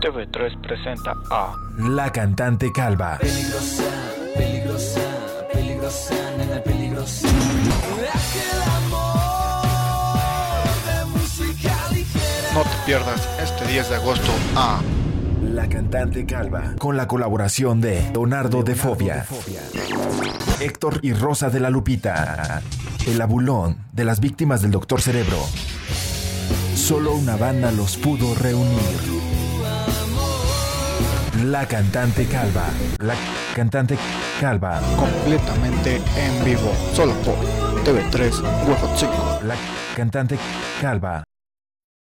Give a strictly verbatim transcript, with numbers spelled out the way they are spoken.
T V tres presenta a La Cantante Calva. Peligrosa, peligrosa, peligrosa, nena peligrosa. Aquel amor de música ligera. No te pierdas este diez de agosto a La Cantante Calva. Con la colaboración de Leonardo de Fobia, Héctor y Rosa de la Lupita, el abulón de las víctimas del Doctor Cerebro. Solo una banda los pudo reunir. La Cantante Calva. La Cantante Calva. completamente en vivo, solo por T V tres Huevo cinco. La Cantante Calva.